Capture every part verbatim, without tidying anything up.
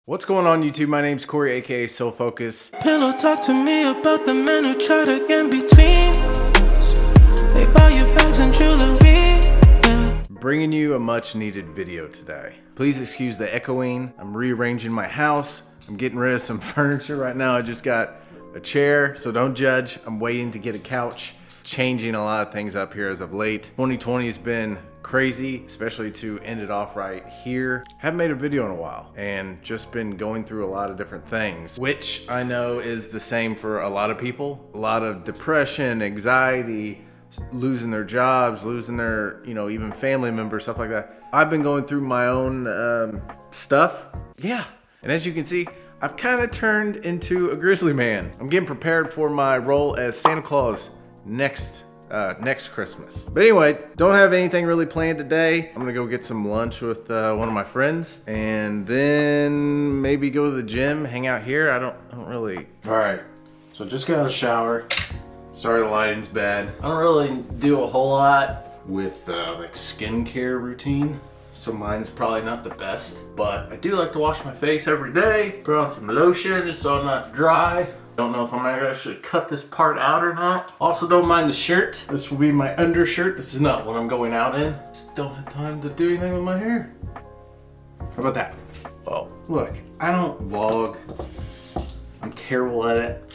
What's going on YouTube? My name's Corey, aka Soul Focus. Pillow talk to me about the men who try to get in between. They buy your bags and jewelry. Yeah. Bringing you a much needed video today. Please excuse the echoing. I'm rearranging my house. I'm getting rid of some furniture right now. I just got a chair, so don't judge. I'm waiting to get a couch. Changing a lot of things up here as of late. twenty twenty has been crazy, especially to end it off right here. Haven't made a video in a while and just been going through a lot of different things, which I know is the same for a lot of people. A lot of depression, anxiety, losing their jobs, losing their, you know, even family members, stuff like that. I've been going through my own um, stuff. Yeah. And as you can see, I've kind of turned into a grizzly man. I'm getting prepared for my role as Santa Claus next uh, next Christmas. But anyway, don't have anything really planned today. I'm gonna go get some lunch with uh, one of my friends and then maybe go to the gym, hang out here. I don't, I don't really. All right, so just got out of the shower. Sorry the lighting's bad. I don't really do a whole lot with uh, like skincare routine. So mine's probably not the best, but I do like to wash my face every day. Put on some lotion just so I'm not dry. Don't know if I'm gonna actually cut this part out or not. Also don't mind the shirt. This will be my undershirt. This is not what I'm going out in. Just don't have time to do anything with my hair. How about that? Oh, look, I don't vlog. I'm terrible at it.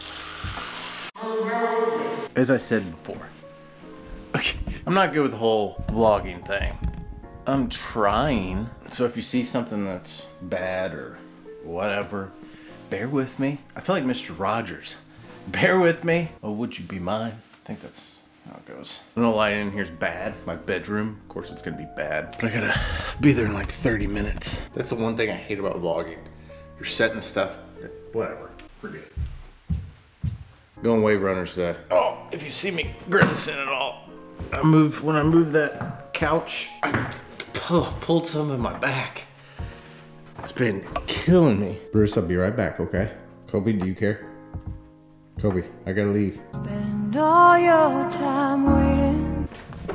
As I said before, okay, I'm not good with the whole vlogging thing. I'm trying. So if you see something that's bad or whatever, bear with me. I feel like Mister Rogers. Bear with me. Oh, would you be mine? I think that's how it goes. I know lighting in here's bad. My bedroom, of course it's gonna be bad. But I gotta be there in like thirty minutes. That's the one thing I hate about vlogging. You're setting stuff, whatever, forget it. Going wave runners today. Oh, if you see me grimacing at all, I move, when I move that couch, I pull, pulled some in my back. It's been killing me. Bruce, I'll be right back, okay? Kobe, do you care? Kobe, I gotta leave. Spend all your time waiting.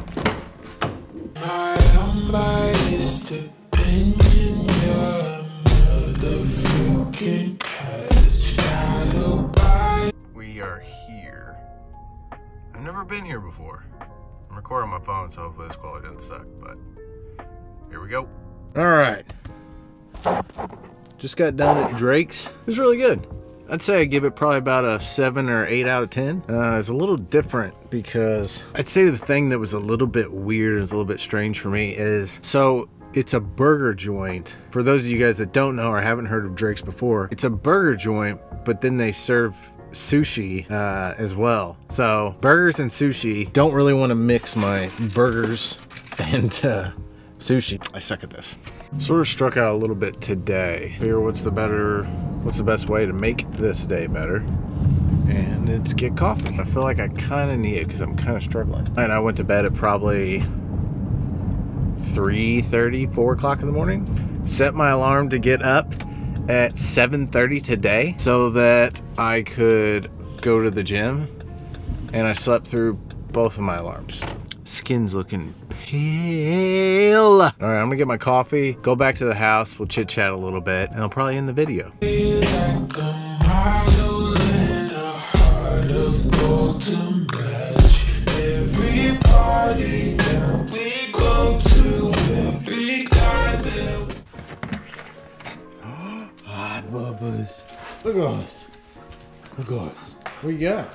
My unbiased opinion, your motherfucking alibi. We are here. I've never been here before. I'm recording on my phone, so hopefully this quality doesn't suck, but here we go. All right. Just got done at Drake's. It was really good. I'd say I give it probably about a seven or eight out of ten. Uh, it's a little different because I'd say the thing that was a little bit weird and is a little bit strange for me is, so it's a burger joint. For those of you guys that don't know or haven't heard of Drake's before, it's a burger joint, but then they serve sushi uh, as well. So burgers and sushi, don't really want to mix my burgers and uh, sushi. I suck at this. Sort of struck out a little bit today. Figure what's the better, what's the best way to make this day better? And it's get coffee. I feel like I kind of need it because I'm kind of struggling. And I went to bed at probably three thirty, four o'clock in the morning. Set my alarm to get up at seven thirty today so that I could go to the gym. And I slept through both of my alarms. Skin's looking pale. All right, I'm gonna get my coffee, go back to the house, we'll chit chat a little bit, and I'll probably end the video. Hot bubbas. Look at us. Look at us. What you got?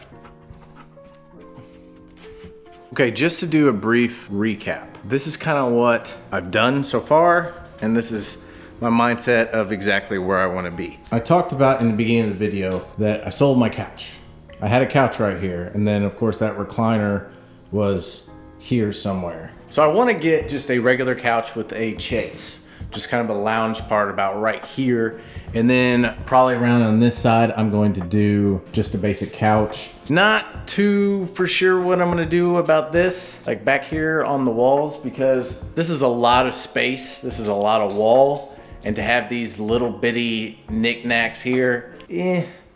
Okay, just to do a brief recap. This is kind of what I've done so far, and this is my mindset of exactly where I want to be. I talked about in the beginning of the video that I sold my couch. I had a couch right here, and then of course that recliner was here somewhere. So I want to get just a regular couch with a chase. Just kind of a lounge part about right here. And then probably around on this side, I'm going to do just a basic couch. Not too for sure what I'm gonna do about this, like back here on the walls, because this is a lot of space. This is a lot of wall. And to have these little bitty knickknacks here, eh.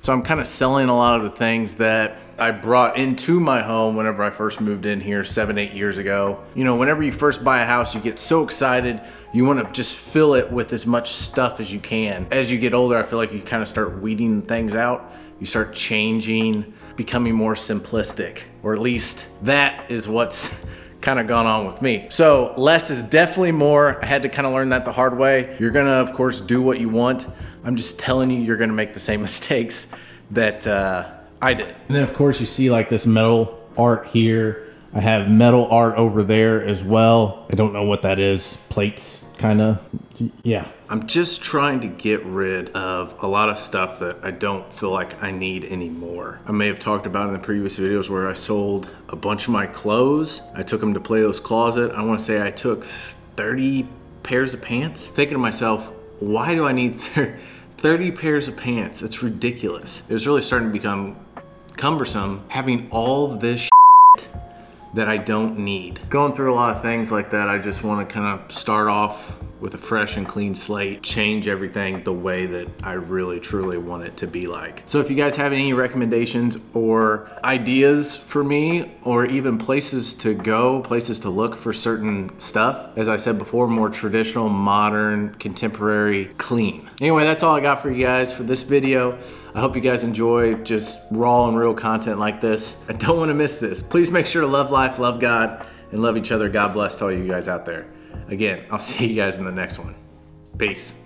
So I'm kind of selling a lot of the things that I brought into my home whenever I first moved in here seven, eight years ago. You know, whenever you first buy a house, you get so excited. You want to just fill it with as much stuff as you can. As you get older, I feel like you kind of start weeding things out. You start changing, becoming more simplistic, or at least that is what's kind of gone on with me. So less is definitely more. I had to kind of learn that the hard way. You're gonna, of course, do what you want. I'm just telling you, you're gonna make the same mistakes that uh, I did. And then of course you see like this metal art here. I have metal art over there as well. I don't know what that is. Plates, kind of, yeah. I'm just trying to get rid of a lot of stuff that I don't feel like I need anymore. I may have talked about in the previous videos where I sold a bunch of my clothes. I took them to Plato's Closet. I want to say I took thirty pairs of pants. Thinking to myself, why do I need thirty pairs of pants? It's ridiculous. It was really starting to become cumbersome having all this shit that I don't need. Going through a lot of things like that, I just want to kind of start off with a fresh and clean slate, change everything the way that I really truly want it to be like. So if you guys have any recommendations or ideas for me, or even places to go, places to look for certain stuff, as I said before, more traditional, modern, contemporary, clean. Anyway, that's all I got for you guys for this video. I hope you guys enjoy just raw and real content like this. I don't want to miss this. Please make sure to love life, love God, and love each other. God bless to all you guys out there. Again, I'll see you guys in the next one. Peace.